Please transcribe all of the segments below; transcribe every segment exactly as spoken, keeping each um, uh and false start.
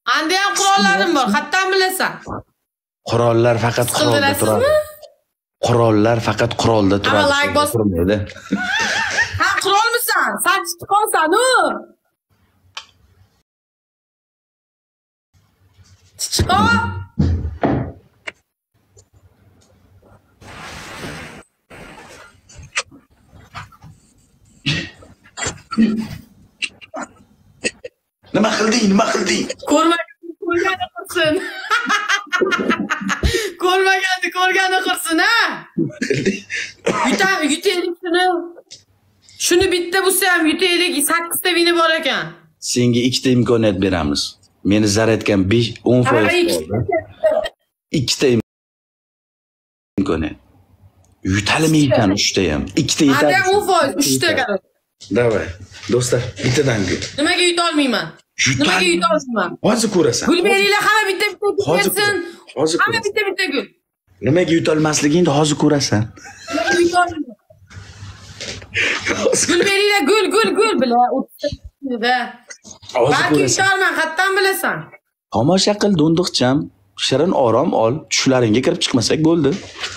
Anda ham qurollarim bor, qayerdan bilasan? Qurollar faqat qurolda turadi. Qurollar faqat qurolda turadi. Ama like bosmaydi. Ha, qurolmisan? Sen chiqib qolsan-u. Chiqo. Nima qilding? Nima qilding? Ko'rmagan ko'rgani qursin. Ko'rmaganni ko'rgani qursin, ha? Yutam, yutaylik shuni. Shuni bitta bo'lsa ham yutaylik, sakkiz ta vini bor ekan. Senga ikkita imkoniyat beramiz. Meni zaryadkam besh o'n foiz qoldi. Ikkita imkoniyat. Yutalmaysan uchta ham. Ikkita yetadi. Anda o'n foiz, uchta qaror. Davay. Do'stlar, bittadan gul. Nimaga yuta olmayman? Nimaga yuta olmayman? Hozir ko'rasan. Gul beringlar, hamma bitta-bitta gul bersin. Hozir hamma bitta-bitta gul. Nimaga yuta olmasligingni hozir ko'rasan. Nimaga yuta olmayman? Gul beringlar, gul, gul, gul bila. Balki yuta olman, qayerdan bilasan? Tomosha qil, do'ndiqcham. Shirin orom ol, tushlaringga kirib chiqmasak bo'ldi.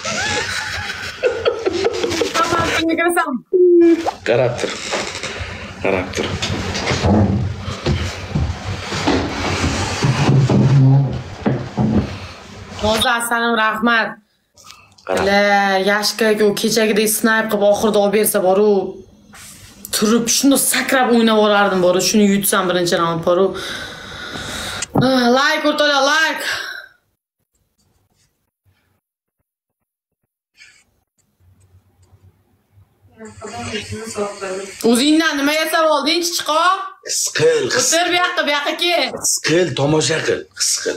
Tomoshaga kirasan. Qarab tur. Qarab tur. Noza aslanım rahmat. La yashkaga u kechagidek snipe qilib oxirida olib bersa boru turib shuni sakrab o'ynab o'rardim boru shuni yutsam birinchi raund boru. Like o'rtoqlar, like. O'zingdan nima yasab olding, chiqo? Siqil, o'tir bu yoqqa, bu yoqqa kel. Siqil, tomosha qil, siqil.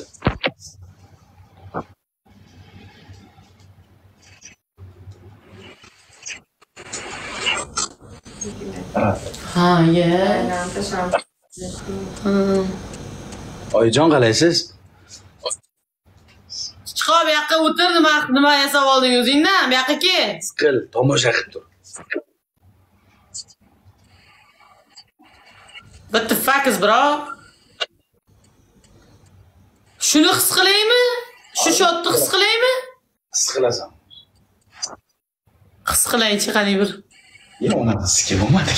Ha, ye. Oyijon qalaysiz? Chiqo bu yoqqa o'tir, nima nima yasab olding o'zingdan? Bu yoqqa kel. Siqil, tomosha qilib tur. What the fuck is bro? Shuni his qilaymi? Shu shotni his qilaymi? His qilasan. His qilaychi qani bir. Yana uni hisiga bo'lmadik.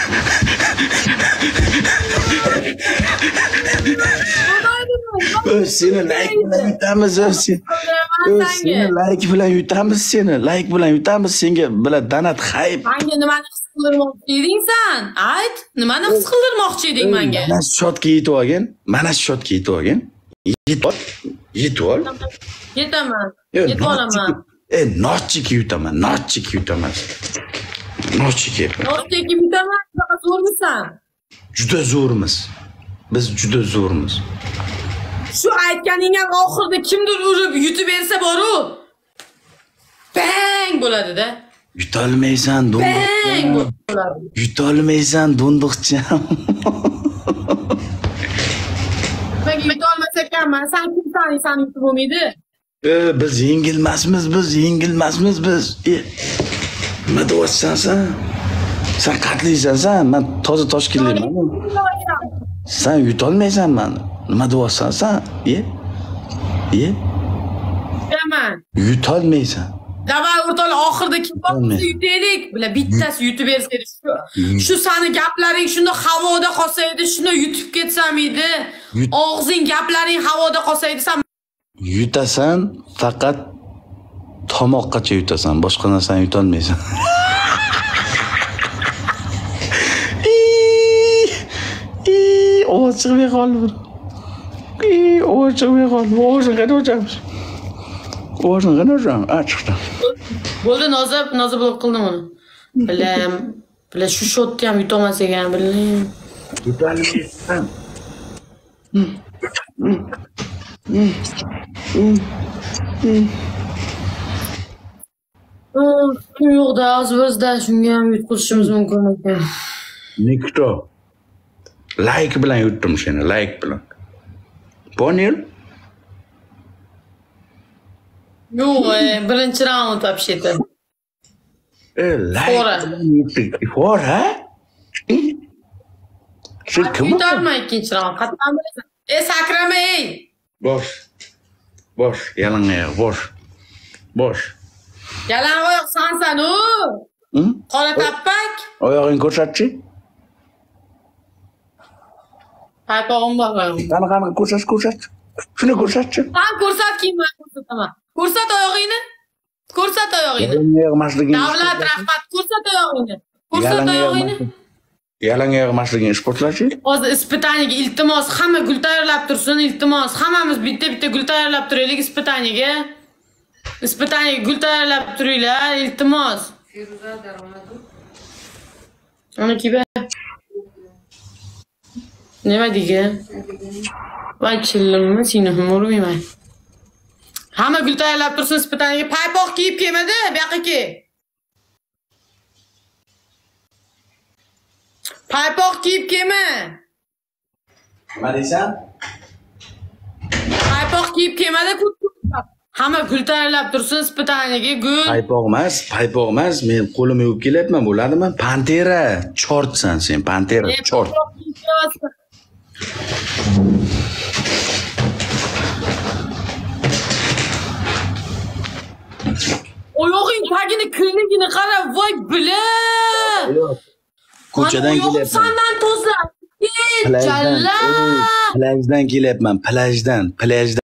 O'z seni like bilan yutamiz, o'z seni. O'z seni like bilan yutamiz seni. Like bilan yutamiz senga bilan donat hype. Menga nimani his qildirmoqchi eding sen? Ayt, nimani his qildirmoqchi eding menga? Mana shu shotga yetib olgin. Mana shu shotga yetib olgin. Yetib ol. Yetib ol. Yetaman. Yetib olaman. E, nochchik yutaman, nochchik yutaman. Nochchik. Nochchik yutaman, bunaqa zo'rmisan? Juda zo'rmiz. Biz juda zo'rmiz. Shu aytganing ham oxirida kimdir urib yutib bersa boru bang bo'ladi-da. Yutolmaysan, do'ndiqcham. Bang bo'ladi. Yutolmaysan, do'ndiqcham. Menga yutolmasa ekanman, sen kimsan, sen yutib bo'lmaydi. E, biz yengilmasmiz, biz yengilmasmiz biz. E, nima deyapsan sen? Sen qatlaysan sen, men toza Toshkentliman. Sen yutolmaysan meni. Nima deyapsan sen? Ye? Ye? Yutaman. Yutolmaysan. Davay o'rtoqlar, oxirida kim bo'lsa yutaylik. Bila bittasi yutib bersa edi. Shu sani gaplaring shunda havoda qolsa edi, shuni yutib ketsam edi. Og'zing gaplaring havoda qolsa edi, sen yutasan, faqat tomoqqacha yutasan, boshqa narsani yutolmaysan. Ovoz chiqmay qoldi. Ovoz chiqmay qoldi. Ovozni qana o'chamiz. Ovozni qana o'chamiz. A, chiqdi. Bo'ldi, nozib, nozib bo'lib qildim uni. Bilam, bila shu shotni ham yutolmas ekan, bilim. Yutolmaysan. Yo'qda, o'z-o'zda shunga ham yutqizishimiz mumkin ekan. Nikto. Like bilan yutdim seni, like bilan. Poнял? Yo'q, birinchi raund вообще-то. E, like. Fora? Sen kim? Yutarma ikkinchi raund. Qatdan bilasan. E sakrama ey. Bosh. Bosh, yalang oyoq, bosh. Bosh. Yalang oyoq sansan u. Hı? Qora tappak. Oyog'ingni ko'rsatchi. Paypog'im bor. Qani qani ko'rsat, ko'rsat. Shuni ko'rsatchi. Sen ko'rsat kiyimni ko'rsataman. Ko'rsat oyog'ingni. Ko'rsat oyog'ingni. Yalang oyoq emasligini. Davlat rahmat, ko'rsat oyog'ingni. Ko'rsat oyog'ingni. Yalang oyoq emasligini isbotlachi. Hozir ispitaniyaga iltimos, hamma gul tayyorlab tursin, iltimos. Hammamiz bitta-bitta gul tayyorlab turaylik ispitaniyaga. Ispitaniyaga gul tayyorlab turinglar, iltimos. Feruza daromadu. Ana kiba. Nima degan? Voy chillimmi, seni ham urmayman. Hamma gul tayyorlab tursin ispitaniyaga. Paypoq kiyib kelmadi, bu yoqqa kel. Paypoq kiyib kelma. Nima deysan? Paypoq kiyib kelmadi, hamma gul tayyorlab tursin ispitaniyaga gul. Paypoq emas, paypoq emas. Men qo'limni yuvib kelyapman, bo'ladimi? Pantera, chortsan sen, pantera, chort. Oyog'ing tagini, kirligini qara, voy bila. Ko'chadan kelyapman. Sandan to'sa. Jalla. Plajdan kelyapman, plajdan, plajdan.